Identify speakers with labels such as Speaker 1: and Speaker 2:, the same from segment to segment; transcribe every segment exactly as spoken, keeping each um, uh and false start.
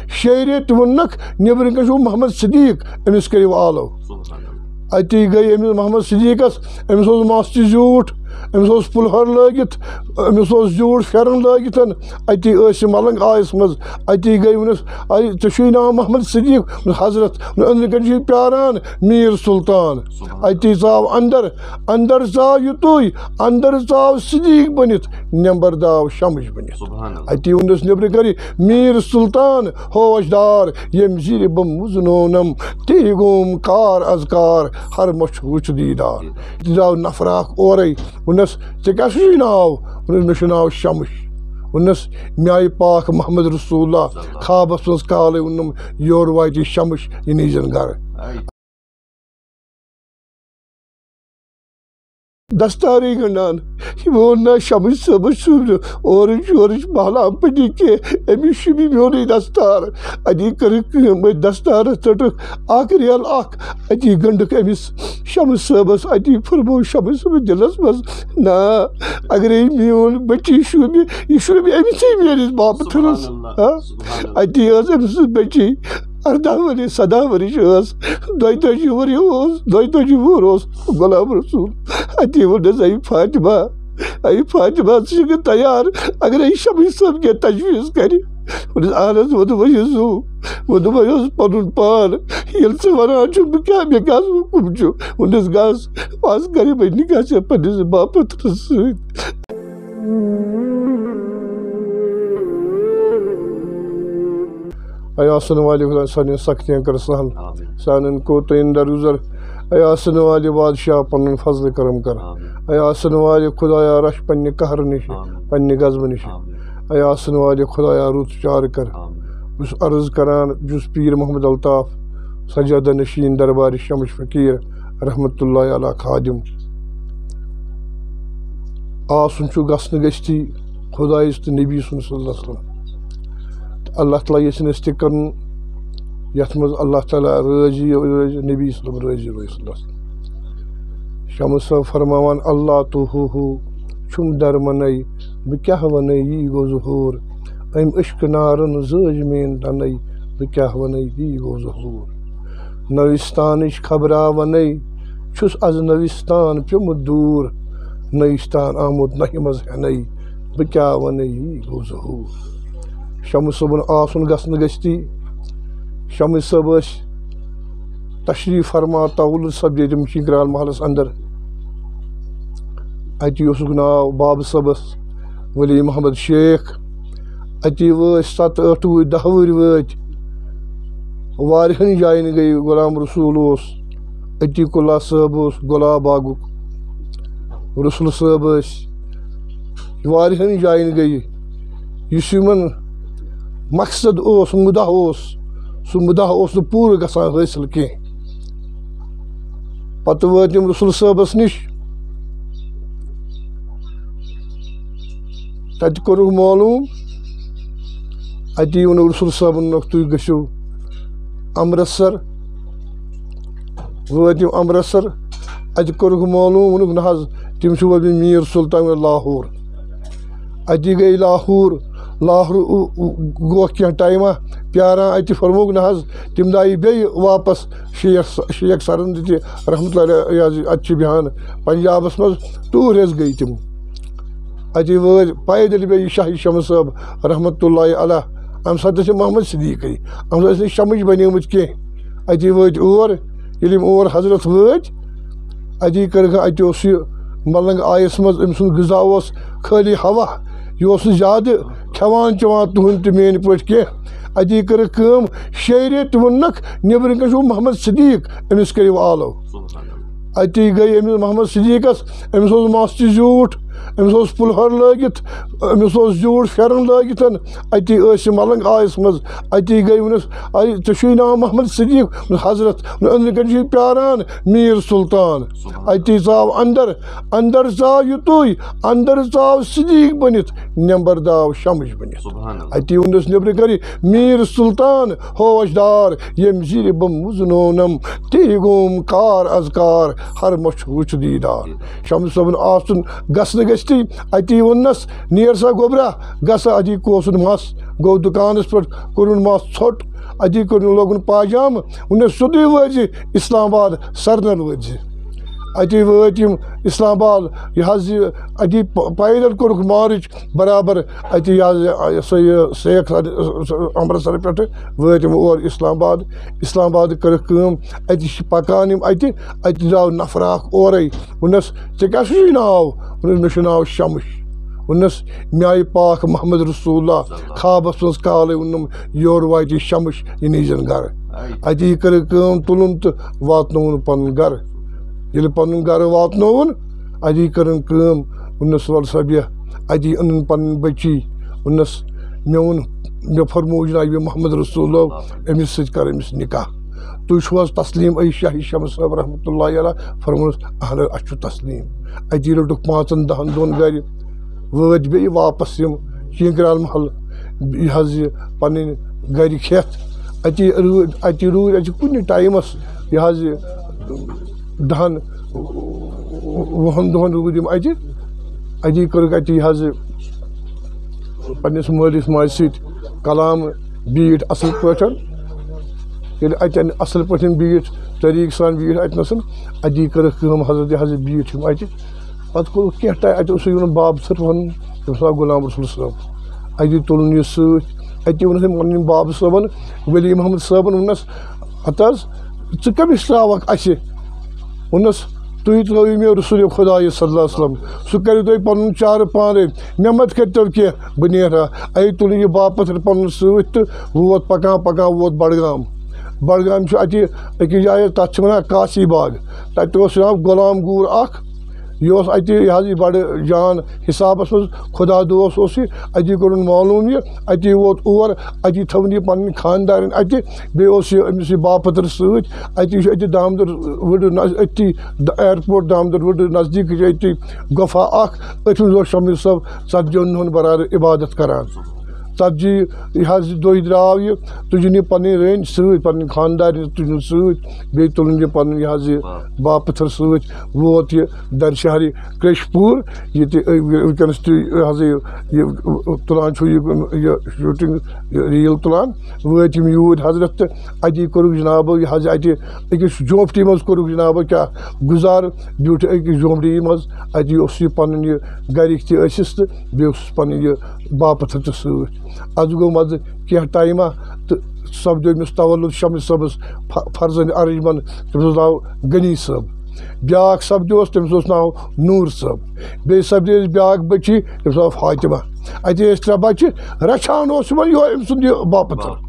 Speaker 1: शे रेत वोनक नबर कन मोहम्मद सिद्दीक अमिस करो आलो अति गई अमिस मोहम्मद सिद्दीकस अमिस मस झूठ अमिस पुलहर लगित अमिस झूठ फेरन लगित अति मलंग आयस मज अति गई वनस ऐ नाम मोहम्मद सिद्दीक हजरत अंदर प्यारान मीर सुल्तान अति जाव अंदर अंदर जाव युतु अंदर जाव सिद्दीक बनित नंबर दाव शमश बनित अति वनस नबर कर मीर सुल्तान होशदार यम जीर बम मुजनोनम तीगुम कार अजकार हर मछ वुच दीदार जाव नफराक और वनस ऐ क्या नाव वनस मे नाव शमश वनस मे आई पाक मोहम्मद रसूलुल्लाह खाबस मज काल वनम योर वाति शमश यह नीजन गर दस्तारी गंडान वो ना शमश सब सूर और जोरिश महला पड़ी के अमी शुभी मोनी दस्तार अदी कर दस्तार चट आख रियल आख अदी गंडक अमिस शमश सबस अदी फरमो शमश सब दिलस मज ना अगर मोन बच्ची शुभ यह शुभ अमिस मेरिस बाप थरस अदी अमिस बच्ची अर्दा वरी सदा वरी दोतजी वरी दोतजी वुर गुलाम रसूल अति वनस आई फातिमा आई फातिमा ग तैयार अगर आई शमश सब के तजवीज़ कर अहस वो वो पुन पान ये वन बह क्या मे क्या हुकुम वनस गस आज कर बह निकाह पन्निस बापत्र सत अयासन वाले खुदा सान सख्तियाँ कर सहल सान कोतन दरुजर अयासन वाले बादशाह पन फजल करम कर अयासन वाले खुदाया रश पन्ने कहर निश पन्ने गज़ब निश अयासन वाले खुदाया रुत चार कर उस अर्ज करान जुस पीर मोहम्मद अल्ताफ सजद नशीन दरबार शमश फकीर रहमतुल्लाह अला खादिम आसन छु गसन गस्ती खुदाइस तो नबी सल्लल्लाहु अलैहि वसल्लम अल्लाह ताला ये कर यथ मज अल्लाह ताला राजी नबी राजी रोज शमश सब फरमान अल्लाह तो हो हो छुम दर मन बह क्या वन यी गो जहूर अम इश्क नारन जज मेन तन बह क्या वन यी गो जहूर नविस्तान खबरा वन छुस अज नविस्तान प्युम दूर नविस्तान आमुद नह मज हन बह क्या वन यी गो जहूर शमश सबन आसन गसन गस्ती शमश सब तशरीफ फरमा तवल सब यम शिंक्राल महलस अंदर अति नाव बाब सबस वली मोहम्मद शेख अति वो सत अठ वह दह वह वत वारिहन जायन गई गुलाम रसूल अति कुल्ला साहब गुलाब बागुक रसूल साहब वारिहन जायन गई इस मकसद ओस मुदा ओस सह मुदा ओस पूर गसान हासिल कह पत वत रसूल साहबस निश तत कोरुक मालूम अति वो रसूल साहबन तुम गो अमृतसर वत अमृतसर अत कोरुक मालूम वोनुक ना तम मीर सुल्तान लाहौर अति गई लाहौर लाहौर गो क्या टाइमा प्यारान अत फरमोक ना तम दाई बे वापस शेख शेख सरन दी रहमतुल्लाह अत बहान पंजाबस मज टूर गई तम अत वो पैदल बे शाह शमश साहब रहमतुल्लाह अलैह अम सत मोहम्मद सिद्दीक अम सत शमश बनेमुत कह अत वत और और हजरत वत अत कर अत मलंग आयस मज अम सुन गजा खाली हवा यह ज्यादा खेवान चवान तुहद तो मेन पे कह अति कर शे रेत वोनक नबर कन मोहम्मद सिद्दीक अमिस करो आलो अति गई अमिस मोहम्मद सिद्दीकस अमिस मस झूठ अमिस पुलहर लगित अमिस झूठ फेरन लगित अति मलंग आयस मज अति गई वनस ऐ नाम मोहम्मद सिद्दीक हजरत अंदर प्यारान मीर सुल्तान अति जाव अंदर अंदर जाव युतु अंदर जाव सिद्दीक बनित नंबर दाव शमश बनित अति वनस नबर कर मीर सुल्तान होशदार यम जीर बम मुजनोनम तीगुम कार अजकार हर मछ वुच दीदार शमश सबन आसन गसन गस्ती अति वनस नियर सा गोबरा गसा अति कोसन मस गो दुकानस पे कोरुन मस ोट अति कोरुन लोगन पाजाम उन सोदे वज इस्लामाबाद सरनल वज अति वत इस्लामाबाद यह अति पैदल कोरुक मार्च बराबर अति शेख अमृतसर पे वत और इस्लामाबाद इस्लामाबाद कर अति पकान अति अति द्राव नफर और वनस ऐ क्या नाव मे नाव शमश वनस मे आई पाक मोहम्मद रसूलुल्लाह खाबस मज काल वनम योर वात शमश यह नीजन गर अति कर तुलन तो वातन पन गर ये पन गर वातन अति कर वनस वल सा बेह अति अन पन बची वनस मे वोन मे फरमो जनाब मोहम्मद रसूलुल्लाह अमिस सत कर अमिस निकाह तुह तस्लीम ऐशा शमस साहब रहमतुल्लाह अलैह फरमोस अहन अ तस्लीम अति रटुक पाँचन दहन दोन गर वत बे वापस यम शीकराल महल यह पन गर खेत अति रूद अति रूद अति कुन टाइमस यह दहन वहन दोहन रूद यम अति अति कर अति यह पन्निस मालिस माज सत कलाम बीट असल पठन ये अतन असल पठन बीट तरीक सान बीट अतनसन अति कर हजरत हज बीट हम अति पे कोर क्या टाइम अत बाब सर वन तम गुलाम रसूल साहब अति तुलन यह सत वन पन्न बाब साहबन वली मोहम्मद साहबन वनस अत च कमिस त्रावक अस वनस तुह त्रो मे रसूल खुदा सल्लल्लाहु अलैहि वसल्लम सह कर तुम पन चार पाने मे मत कर कह बह नेरा अ तुल यह बाप पत्थर पन सत वोत पकान पकान वोत बडगाम बडगाम अति अकिस जाए तथ वन काशी बाग तत नाम गुलाम गूर अख यह अति यह बड़ जान हिसाबस मज खुदा दोस अति कोर मालूम यह अति वोत और अति थवन यह पन खानदार अति बेस बाप पत्थर सत अति दामदर वुड अति एयरपोर्ट दामदर वुड नजदीक अति गुफा अख अत मज शमीर साहब सतजन हूं बरार इबादत करान तजी यह दह द्राव यह तुजन यह पन रन सत पन खानदार तुजन सत बे तुलन यह पन यह बाप पत्थर सत वोत यह दरशहरी कृशपुर ये वनस यह तुलान यह शूटिंग रील तुलान वत यूर हजरत अति कोर जनाब यह अति अकिस झोंपटी मज कोर जनाब क्या गुजार ब्यूट अकिस झोंपटी मज अति पन यह गरिक तस तो बे पन यह बाप पत्थर तो सत अज गो मज क्या टाइमा तो सपदो अमिस तवल्लुद शमस सबस फर्जन अर्जमन तमिस नाव गनी सब ब्या सपदो तमिस नाव नूर सब बे सपदे ब्या बची तमिस नाव फातिमा अति त्रे बच्चे रचान यो अम सुंद बाप पत्थर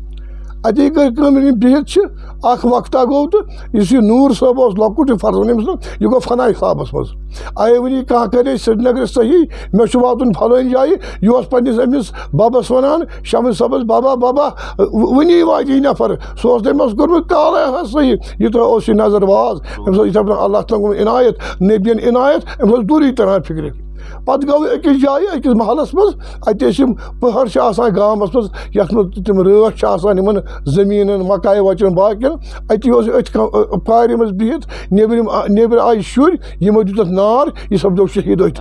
Speaker 1: अति कर बिहित वक्ता गो तो इस नूर साहब लकुट फर्जन अमिस यह गो फना हिसाबस मज आए वन कह करे श्रीनगर सही मे वातन फलान जाए यह पन्निस अमिस बबस वनान शमस सबस बाबा बाबा वनी वात नफर सह तमस कोर्मुत काला सही यह नजरबाज अमिस अल्लाह तआला इनायत नबियन इनायत अमिस दूरी तरह फिक्र पे गो अकिस जाए अकिस महलस मज अतम पहाड़ गामस मज यथ मज तम रच जमीन मकाय वचन बाकिन अत पार मज बिहित नेबरम नेबर आय शुर यमो दुत नार यह सपदो शहीद अत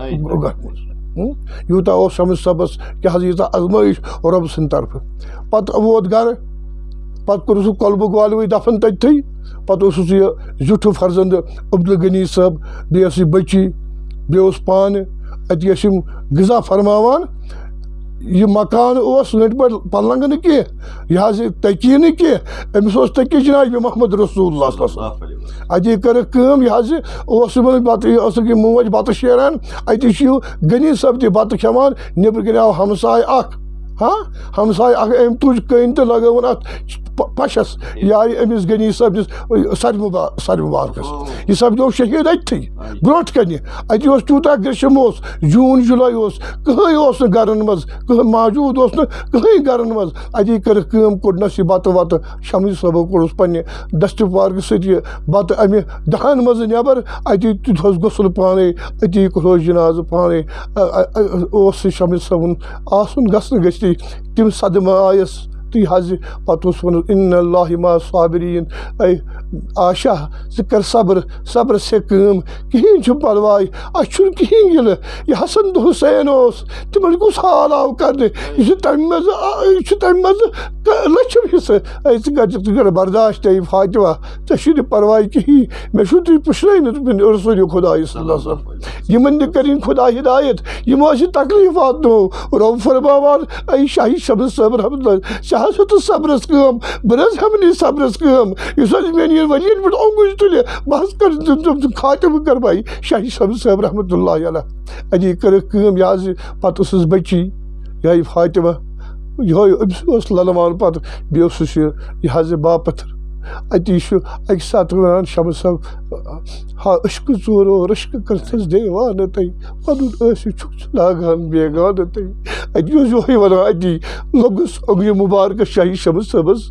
Speaker 1: यूता शमस सबस क्या यूता आजमाइश रब सद तरफ पे वोत गर पे कोर सह कलबुक वालव दफन तथी पे यह जुठ फर्जंद अब्दुल गनी साहब बे बची बे पान अत गजा फरमान यह मकान लंट पे पलंग न कह यह तकी न कह अमिस तकी जनाब मोहम्मद रसूलुल्लाह अति कर यह बत मोज बत शेरान अत गनी सब तह बत खेवान नबर कन आव हमसाय अख हाँ हमसाय अख अम तुज कन तो लगवन अत पशस यार अमिस गनी सब सर सर मुबारकस यह सपदो शहीद अथी ब्रोट कन अत तूता ग्रशम जून जुलाई कहें गरन मज कह मौजूद कहें गरन मज अति कर कोडनस बत वत शमी सबो कोड़स पन्ने दस्त पार्क सत बत अमे दहन मज नबर अति तुथस गुसल पाने अति कोस जनाज पाने शमी सबन आसन गसन गति तम सदम आयस ती हज पत वन इन्नल्लाहि मा साबिरीन आशा ज कर सब्र सब्र से कम कहीं छु परवाय अच्छुन कहीं गिल यह हसन तो हुसैन ओस तिमन कुछ हाल आव कर यह तम मज तम मज लक्ष्म हिस्से ऐसे कर बर्दाश्त फातिमा ऐ परवाय कहीं मे तुम पुशन रसूल खुदा यमन करें खुदा हिदायत यमो तकलीफात नो रब फरमान ऐ शाही शब्द सब रहमत शाह तो सब्रस कम बरस हमने सब्रस कम इस मेन वलीन पे ओंगुज तुले बस कर खातम कर भाई शाही शब्द सब रहमतुल्लाह अलैह अजी कर कम याज पत बची यह फातिमा यह ललमान पत बेस यह बापथर अति अक सात वन शम सब हा अश्क चोरो रश्क करस देवान तई वन लागान बेगान तई अति यो वन अति लुस अगि मुबारक शाही शम सबस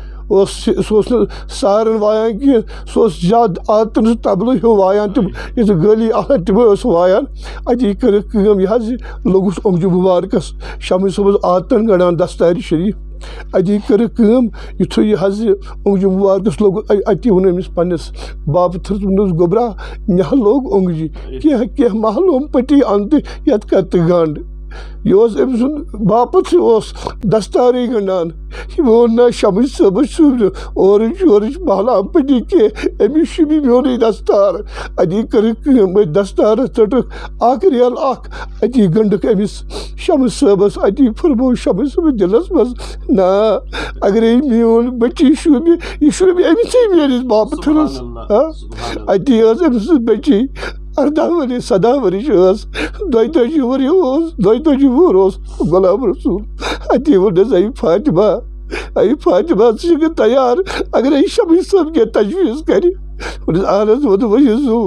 Speaker 1: सारन वायान कह सह ज्यादा आदतन तबल हो वायान तम इस गली आन तम वायान अति कर यह लुस ओंगजु मुबारकस शम सबस आदतन गड़ान दस्तार शरीफ अति कर युथ यह ओंगजु मुबारकस लोग अति वो अमिस पन्नस बापथर वोनस गोबरा मे लोग ओंगजी कह कह महलोम पटी अंत ये कत गंड यह अम बापत दस्तारे गंडान वो ना शम सब और महला पटी कह अमिस मोन दस्तार अति कर दस्तार चट अख रेल अख अति गंडक अमिस शम सबस अति फरमो शम सब दिलस मज ना अगर मोन बची शुब यह शुब अमिस मेस बापथरस अति अमिस बची अर्दा वरी सदा वरी दोतजी वरी दोतजी वुर गुलाम रसूल अति वोनस ऐ फातिमा ऐ फातिमा ग तैयार अगर शमी सब के तजवीज़ कर अहन वो जू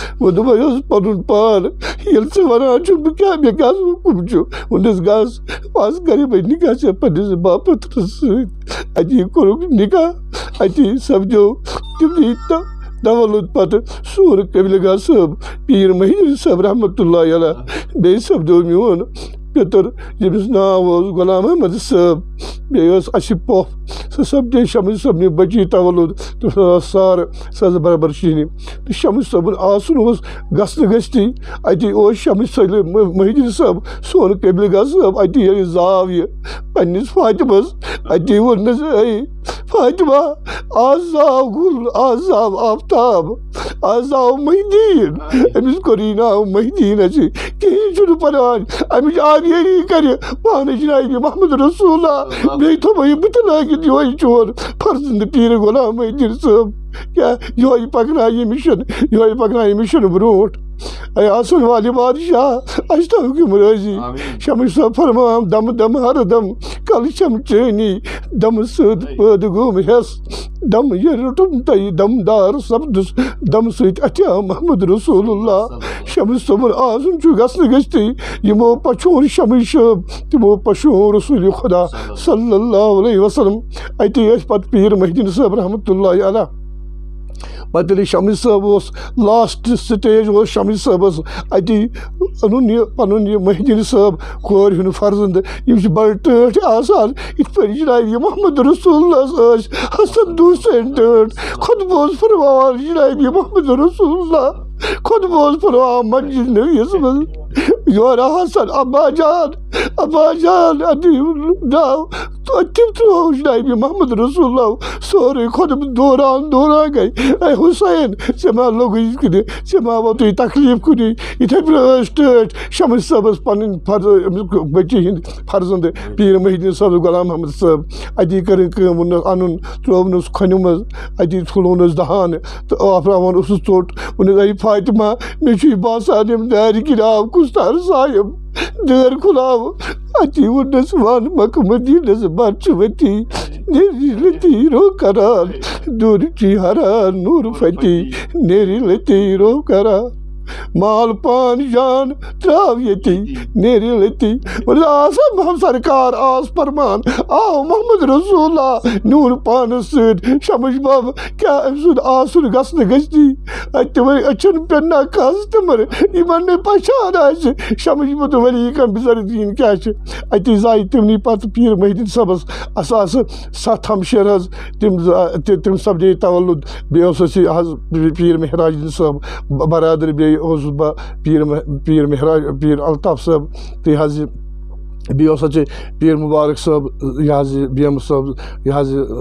Speaker 1: वो पन पान ये वन बह क्या मे गस हुकुम वोनस गस वस कर बह निकाह से पन्निस बापथर सती कोर निकाह अति सपदो तम तवलुद पत सूर कबिलगा सब पीर महिर सब रहमतुल्लाह अलैह बे सपदो मोन पितर यमिस नाव गुलाम अहमद सब बे अस पोफ सह सपदे शम सबन बची तवलुद तो सार सज बराबर शीन तो शम सबन आसन गसन गश्ती अति शम महिर सब सोन कबिलगा सब अति जाव यह पन्निस फातिमस अति वोनस ऐ फातिमा आज आव गुल आज आव आफ्ताब आज आव महिदीन अमिस कोर नाव महिदीन अच्छे कहीं परान अमिस आवियरी कर पान जनाब मोहम्मद रसूलुल्लाह बे थो बुत लगित यो चोर फर्जंद पीर गुलाम महिदीन सब क्या यो पकना यह मिशन यो पकना यह मिशन ब्रोट आसन वाले बादशाह अश्ता हुक्म राजी शम सब फरमाम दम दम हर दम कल शम चैनी दम सद पद गुम हेस दम ये रुटम तई दमदार शब्द दम सत अत्या मोहम्मद रसूलुल्लाह शम सबन आसन छु गसन गश्ती यमो पछोर शम शब तिमो पछोर रसूल खुदा सल्लल्लाहु अलैहि वसल्लम अति पत पीर महिदीन साहब रहमतुल्लाह अलैह पतली शमी साहब लास्ट स्टेज वो शमी साहबस अति अन पन महिदीन साहब खोर हुन फर्जंद यम बड़ टठ आसान इत पर जनाब ये मोहम्मद रसूलुल्लाह हसन हुसैन टठ खुद बोस फरमान जनाब ये मोहम्मद रसूलुल्लाह खुद बोस फरमान मस्जिद नबीस मज योर हसन अब्बा जान अब्बा जान अति नाव तो तिम तो जनाब मोहम्मद रसूलुल्लाह सोरे खुद दौरान दौरान गए हुसैन समा लोग इसके समा वो तो तकलीफ कुनी इथे स्टेट शम सबस पन फर्ज बच्ची हिंद फर्जंद पीर महिदीन साहब गुलाम अहमद साहब अति कर अन त्रोवन खन मज अति थुलोन दहान तो आफ्रावन चोट वन फातिमा मे बासान यम दार गिराव कुस्तार सायम दर खुलाव अति वनस वन मक मदीनस बचवती नेरी लतीरो करान दूर ची हरा नूर फती नेरी लतीरो करा माल पान जान त्राव यती नेरी लती आसम हम सरकार आस फरमान आओ मोहम्मद रसूलुल्लाह नून पान सद शमश बाब क्या अमसुद आसुन गसन गस्ती तमर अचन पेन्ना काज तमर इमन ने पहचान आज शमश बत वली कम बिजर दीन क्या अति जाय तमनी पत पीर मोहिद्दीन सबस असास सत हमशर हज तम तम सपदे तवल्लुद बेस हज पीर महराज सब बरादर बे पीर पीर महराज पीर अल्ताफ सब तो हज बे पीर मुबारक सब यह बेम सब यह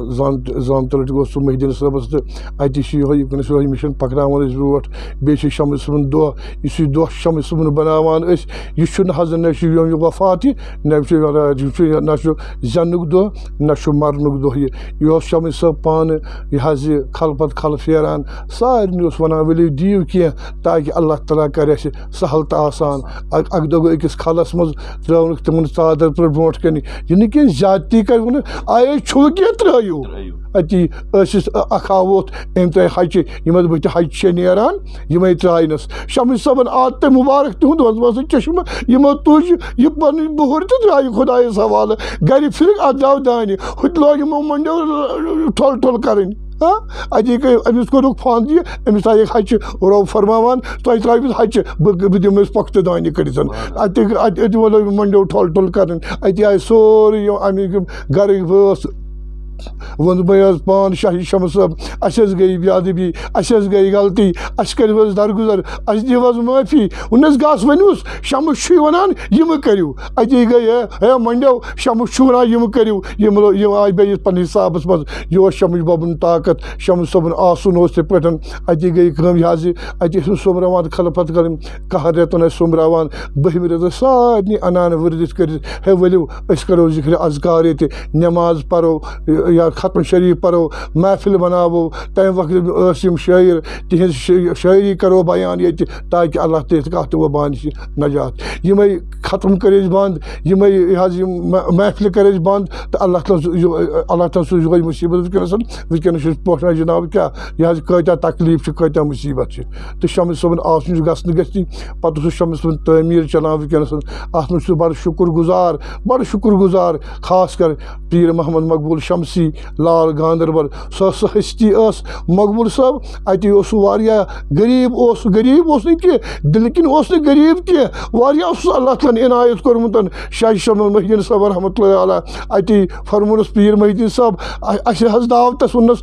Speaker 1: जान तलट गो सह मोहिद्दीन सबस तो अत यह मिशन पकनान ब्रोट बे शम सुबन दह इस दह शम सुबन बनावान यह हज न योम वफात न न जनुक दह न मरनुक दह यह शम सब पान यह खल पत खल फेरान सारे वन वलियो दीव कह ताकि अल्लाह ताला कर सहल तो आसान अक दो गो अकिस खलस मज त्रुक तमन चादर पर ब्रोट कन यह कह ज्यादती कर वो आए छुल क्या त्रो अति अखा वोत अम तह हच यम बत हज से नान यम त्रायनस शम सबन आत मुबारक तुंद वह चश्म यमो तुज यह पन बुहर तो द्राय खुदायस हवाले गर फिर अदाव दान हुत लोग यमो मंडो ठोल ठोल कर अति अमिस कोर फान दिए अमिस आय हच रब फरमान तुम त्राव हच बह दिम पख्त दान कर अत लोग मंडो ठोल ठोल कर अत आय सोरे अमिक गर बस वो बस पान शाही शम सब अस गई बेअदबी अस गई गलती अस कर दरगुजर अस दिवस माफी उनस गस वनुस शमुश वनान यम करू अत गई है मंडो शमुश वनान यम करू यम आय बे पन हिसाब मज यह शमुश बबन ताकत शमुश सबन आसन पे अत गई यह अत सोमरान खल पत कर कह रेतन सोमरान बहम रेत सारे अनान वर्दिश कर हे वलियो करो जिक्र अजकार ये नमाज पढ़ो या खत्म शरीफ पढ़ो महफिल बनावो तम वक्त शायर तिहज शायरी करो बयान ये ताकि अल्लाह तथ कत वबान नजात यम खत्म कर बंद यम महफिल कर बंद तो अल्लाह अल्लाह तन सूज मुसीबत वनकन वनकन पोषण जनाब क्या यह कत्या तकलीफ कत्या मुसीबत तो शम सबन आसन गसन गि पे शम सबन तमीर चलान वनकन अत मे बड़ शुक्र गुजार बड़ शुक्र गुजार खास कर पीर मोहम्मद मकबूल शमसी लाल गांधरबल सो सो हस्ती मकबूल साहब अत गरीब गरीब कह दिल किन गरीब कह अल्लाह तआला इनायत कोरमुत शाह शम मोहिद्दीन साहब रहमतुल्लाह अलैह अत फरमोनस पीर मोहिद्दीन साहब अस दावत वनस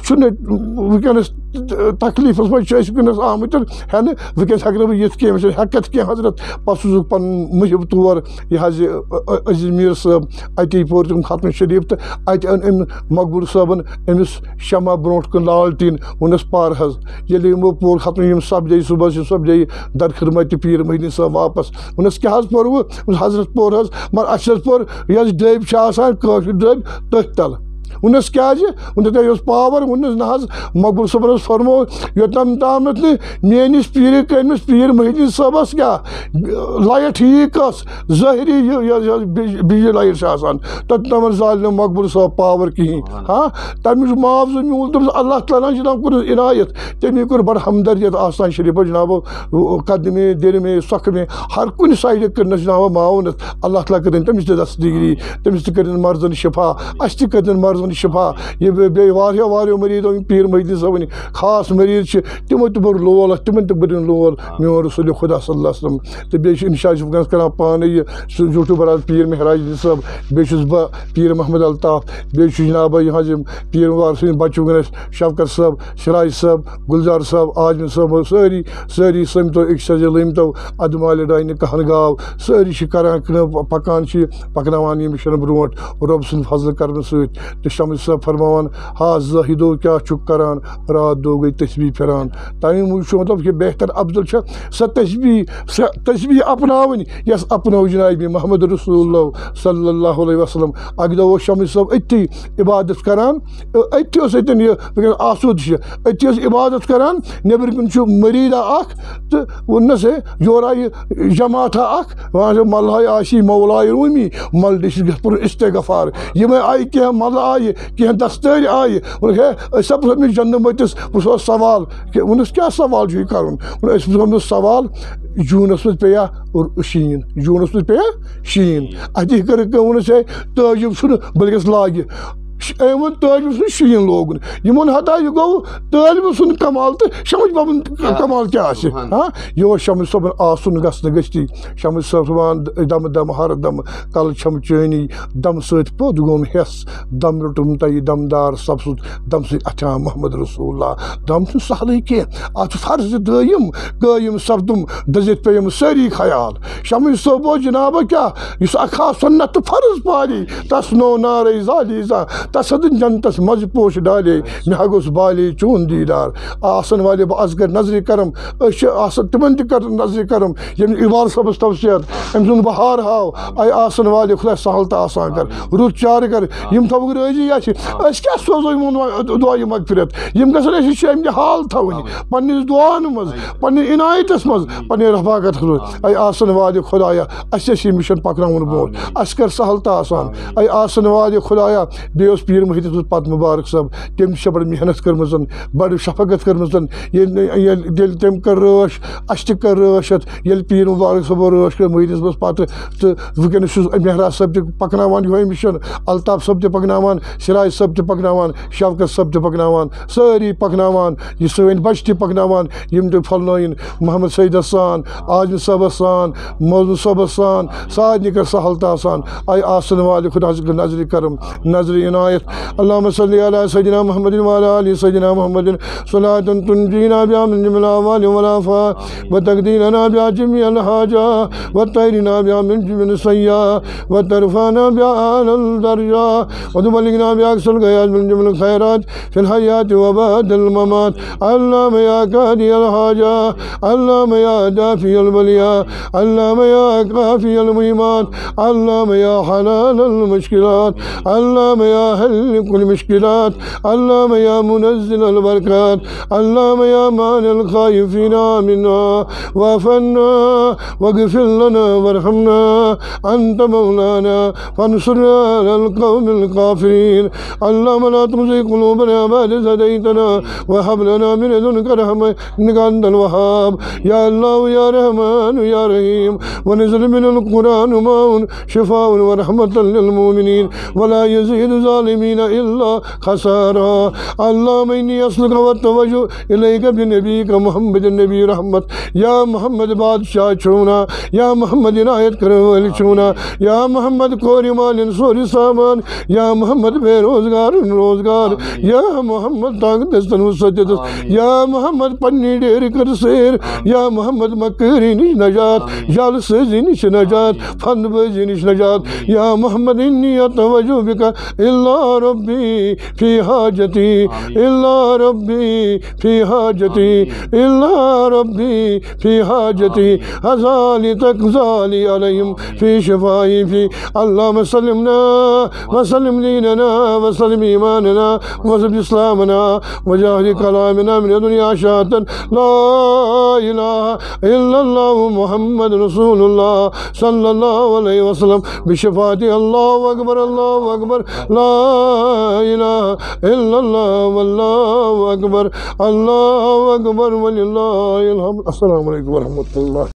Speaker 1: वनकस तकलीफ मज आमत हेन वनकस हेक बह ये हेकत कह हजरत पे सूजुक पन मुहिब तौर यह अजमीर साहब अत पोर तम खत्म शरीफ तो अत अन मकबूल साहबन अमिस शमा ब्रोट कन लालटीन वनस पार हज ये यमो पोर खत्म सपदे सुबह सपदे दर खिदमत पीर मोहिद्दीन साहब वापस वनस क्या पोर हजरत पोर हज मगर अस पोर यह डब डब तथ तल वनस क्या वह पावर वनस न मकबूल साहब फरमो योतम ताम मेनिस पीर कमिस पीर मोहिद्दीन साहबस क्या लाइट ठीक ज़ाहरी बिजली लाइट तम जाल मकबूल साहब पावर कहें हाँ तमिक मुआवजा मूल तम अल्लाह ताला जनाब कोर इनायत तमी कोर बड़ हमदर्दियत आसान शरीफ जनाब कदमे दिल में सख में हर कुन साइड कर जनाब मावनत अल्लाह ताला कर तमिस दस डिग्री तमिस कर मर्जन शिफा अस कर मर्जन शिफा ये बे वारियो वारियो मरीज पीर मोहिद्दीन साहब खास मरीज तमो तो बर लोल तिमन तो बर लोल मो रसूल खुदा सल्लल्लाहु अलैहि वसल्लम तो बे इंशाअल्लाह वनकस कर पान ये यूट्यूबर पीर महराज साहब बे बह पीर मोहम्मद अल्ताफ बे जनाब यह पीर मुबारक बच्चे वनकस शफकत साहब सिराज साहब गुलजार साहब आजम साहब सारी सारी समतो एक सजे लमतो अदमाल डाइन कहन गाव सारी करान पकान पकनावान ये मिशन ब्रोट रब सुन फजल कर सत शम साहब फरमान हा जाहिदो क्या चुक करान रात दो गई तस्बी फिरान तमी मूज मतलब कि बेहतर अफजल सह तस्बी तस्बी अपनावन यस अपनो जनाब मोहम्मद रसूलुल्लाह सल्लल्लाहु अलैहि वसल्लम अक दो शम साहब अति इबादत करान अति आसूद अति इबादत करान नबर कन मरीदा अख तो वनस योर आय जमात अख वहाँ मल्लाय आशी मौलाय रूमी मल इस्तगफार यम आय क्या मल आय आये कह दस्तर आये वो सब जन्न मतिस वो सवाल वनस क्या सवाल कर सवाल जूनस मज पेया और शीन जूनस मज पेया शीन अति कर ताजुब बल्कि लागे एमन तालिब शीन लोगन यमन हता यह गो तालिब सुन कमाल तो शमस बबन कमाल क्या हाँ यह शमस सबन आसन गसन गति शमस सबन दम दम हर दम कल छम चनी दम सत पोत गोम हेस दम रुटम तय दमदार सब सु दम सत अच्छा मोहम्मद रसूलुल्लाह दम तो सहल कह अत फर्ज दायम कायम सपदम दजित पेम सारी ख्याल शमस सबो जनाब क्या इस अखा सुन्नत फर्ज पाली तस नो नारे जालीजा तसदन जनतस मज पोश डाले मे गोस बाले चून दीदार आसन वाले बह अस कर नजर करम तिमन कर नजर करम यम इबार सबस तवसियत अम सुन बहार हाव आय आसन वाले खुदा सहलता आसान कर रुत चार कर यम थवग राजी या अस क्या सोजो दुआ मगफिरत यम गसन अस शम हाल थवन पन्निस दुआन मज पन्नि इनायतस मज पन्नि रफाकत आय आसन वाले खुदाया अस मिशन पकनावन बोल अस कर सहलता आसान आय आसन वाले खुदाया बे पीर मुहित पत मुबारक सब तम बड़ मेहनत कर्म बड़ शफकत कर्म तम कर रश अस कर रशत ये पीर मुबारक सबो रश कर मुहित बस पत तो वनस महराज सब तक पकनावान ये मिशन अल्ताफ सब तक पकनावान सिराज सब तक पकनावान शवकत सब तक पकनावान सारी पकनावान ये सन बच तक पकनावान यम तक फलनयन मोहम्मद सईद सान आजम सब सान मौजूद सब सान सारे कर सहलता सान आय आसन वाले खुदा नजर करम नजर इनायत अल्लाहुम्मा सल्लि अला सय्यिदिना मुहम्मदिन व अला आलि सय्यिदिना मुहम्मदिन सलातन तुंजीना बिहा मिन जमिल अहवाल वल आफात व तक़दीरना बिहा जमीअल हाजात व तहरिना बिहा मिन जमिल सय्यात व तरफाना बिहा अलल दरजात व तुबल्लिगना बिहा अक़सल गयात मिन जमिल खैरात फिल हयात व बअदल ममात अल्लाहुम्मा या कादियल हाजात अल्लाहुम्मा या दाफियल बलिया अल्लाहुम्मा या काफियल मुहिमात अल्लाहुम्मा या हलालल मुश्किलात अल्लाहुम्मा या हल कुल मुश्किलात अल्लाहुम्मा या मुनज़्ज़िल अल बरकात अल्लाहुम्मा या मानिल खाइफिना मिन्ना वफ़न्ना वग़फ़िर लना वरहमना अंत मौलाना फंसुरना अलल क़ौमिल काफ़िरीन अल्लाहुम्मा ला तुज़िग़ क़ुलूबना बअद इज़ हदैतना व हब लना मिन लदुनका रहमह इन्नका अंतल वहाब या अल्लाह या रहमान या रहीम व नज़्ज़िल मिनल क़ुरआन माउन शिफ़ाउन व रहमतल लिल मुमिनीन व ला यज़ीदु ज़ालिमीन इल्ला खसारा अल्लाहुम्मा इन्नी अस्लुका व तवज्जु इलैका बिनबीका मुहम्मद नबी रहमत या मोहम्मद बादशाह चुना या मोहम्मद इनायत करने वाले चुना या मोहम्मद कोरिमालिन सोरी सामान या मोहम्मद बेरोजगार रोजगार या मोहम्मद ताकतस्तन सज्जत या मोहम्मद पन्नी डेर कर सेर या मोहम्मद मकरी निश नजात जाल सजी निश नजात फंदबाजी निश नजात या मोहम्मद इन्नी अतवज्जु बिका इल्ला रब्बी फी हाजती इल्ला रब्बी फी हाजती इल्ला रब्बी फी हाजती हज़ाली तक़ज़ाली अलैहिम फी शिफ़ाई फी अल्लाहुम्मा सल्लिमना व सल्लिम दीनना व सल्लिम ईमानना व सल्लिम इस्लामना व जाहिर कलामना मिन दुनिया शाहतन ला इलाहा इल्लल्लाह मुहम्मद रसूलुल्लाह सल्लल्लाहु अलैहि वसल्लम बिशफ़ाअति अल्लाहु अकबर अल्लाहु अकबर ला इलाहा इल्लल्लाह वल्लाहु अकबर अल्लाहु अकबर वलिल्लाहिल हम्द। अस्सलामु अलैकुम व रहमतुल्लाह।